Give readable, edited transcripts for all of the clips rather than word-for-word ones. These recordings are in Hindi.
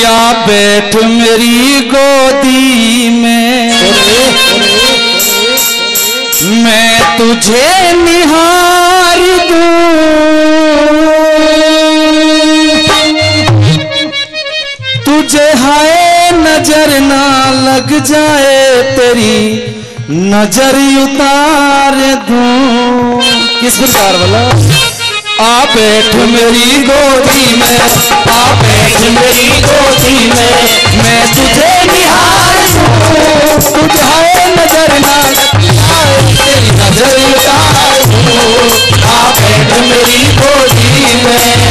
आ बैठ मेरी गोदी में, मैं तुझे निहार दूं, तुझे हाय नजर ना लग जाए, तेरी नजर उतार दूं। किस प्रकार वाला? आ बैठ मेरी गोदी में, आ बैठ मेरी गोदी में, मैं तुझे निहार दूं, तुझे हाय नजर ना आए, तेरी नजर उतार दूं। आ बैठ मेरी गोदी में,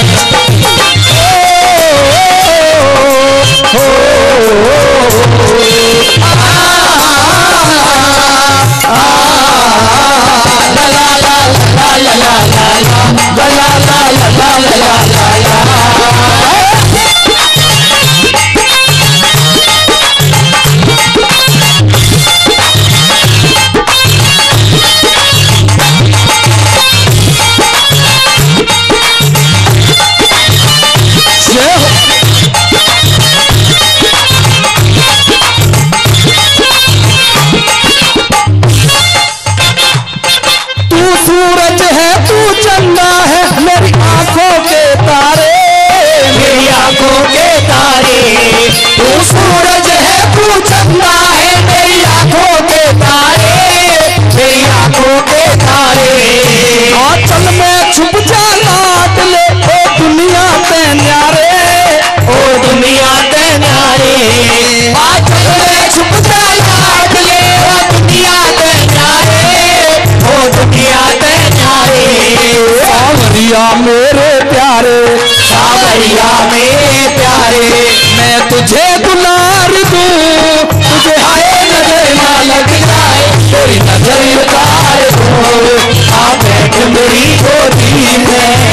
सूरज है तू चंदा है, मेरी आंखों के तारे, मेरी आंखों के तारे। तू सूरज है तू चंदा है, मेरी आंखों के तारे, मेरी आंखों के तारे। आंचल में छुप जा लाट ले, ओ दुनिया पे न्यारे, ओ दुनिया पे न्यारे। आंचल में छुप जा लाट ले, ओ दुनिया पे न्यारे, ओ दुनिया पे न्यारे। सावरिया मेरे प्यारे, सावरिया मेरे प्यारे, मैं तुझे दुलार दूं, तुझे हाय नजर ना लग जाए, तेरी नजर उतार दूं। आ बैठ मेरी गोदी में,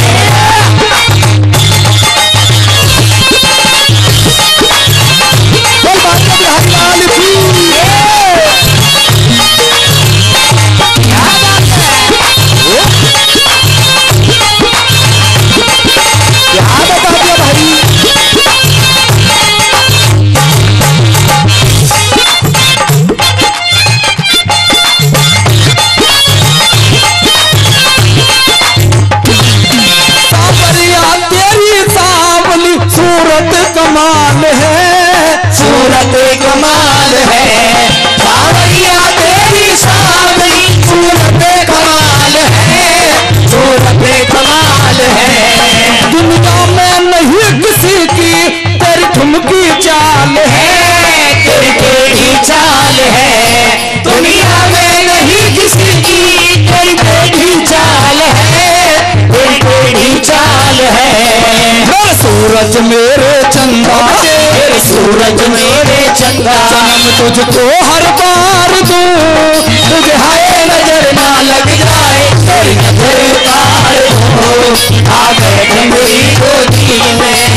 कमाल है, सूरत कमाल है। सावरिया तेरी सावरी सूरत कमाल है, सूरत कमाल है। दुनिया में नहीं किसी की तेरी ठुमकी चाल है, तेरी टेढ़ी चाल है। दुनिया में नहीं किसी की तेरी टेढ़ी चाल है, तेरी टेढ़ी चाल है। सूरज मेरे चंदा, तेरे सूरज मेरे चंदा, जन्म तुझको हर बार दूं, तुझे हाय नजर ना लग जाए, तेरी नजर उतार दूं। आ बैठ मेरी गोदी में,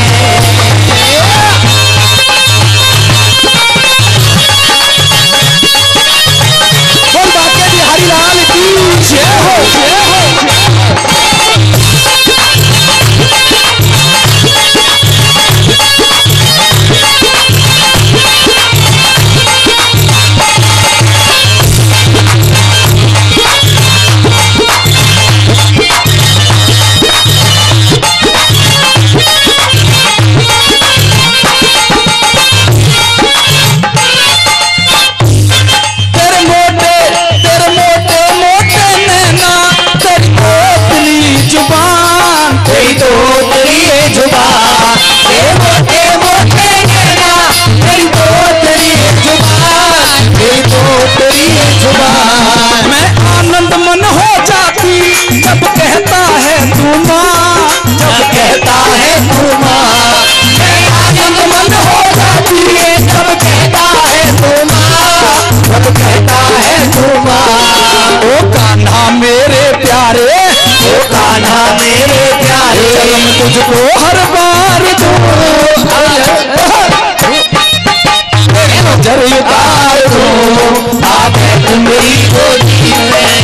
बोल बाके बिहारी लाल की जय हो, जय हो। मैं आनंद मन हो जाती जब कहता है तू माँ, जब कहता है तू माँ। मैं आनंद मन हो जाती है जब कहता है तू माँ, जब कहता है तू माँ। ओ कान्हा मेरे प्यारे, ओ कान्हा मेरे प्यारे, जन्म तुझको हर बार दूं, नजर उतार दूं। आ बैठ मेरी गोदी में,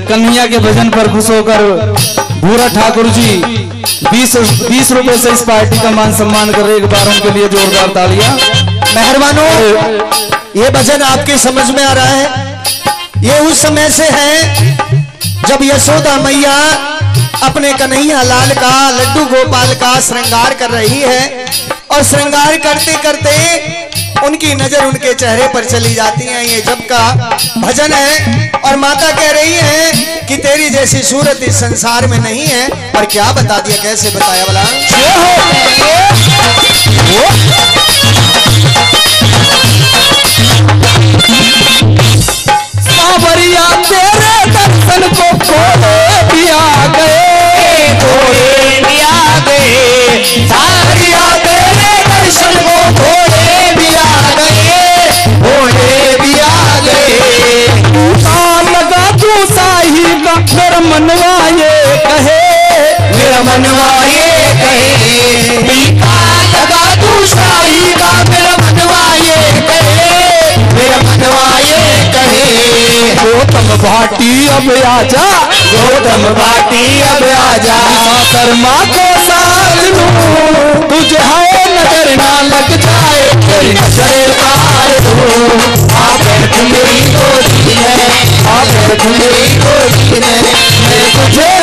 कन्हैया के भजन पर खुश होकर भूरा ठाकुर जी 20 रुपए से इस पार्टी का मान सम्मान कर रहे। एक बार उनके लिए जोरदार तालियां। मेहरबानो, ये भजन आपकी समझ में आ रहा है। ये उस समय से है जब यशोदा मैया अपने कन्हैया लाल का, लड्डू गोपाल का श्रृंगार कर रही है और श्रृंगार करते करते उनकी नजर उनके चेहरे पर चली जाती है। ये जब का भजन है और माता कह रही है कि तेरी जैसी सूरत इस संसार में नहीं है। और क्या बता दिया, कैसे बताया बोला? सावरिया तेरे दर्शन को खोले भी आ गए, खोले भी आ गए। सावरिया तेरे दर्शन को खोले भी आ गए, खोले भी आ गए। लगा तू साही का मेरा मनवा ये कहे, मेरा मनवा ये कहे। लगा तू साही का मेरा मनवा ये कहे, मेरा मनवा ये कहे। गौतम भाटी अब आजा, गौतम भाटी अब आजा। शर्मा को साथ लूं, तुझे है नजर ना लग जाए, तेरी नजर पार दूं। मेरी गोदी में, मेरी गोदी में मैं तुझे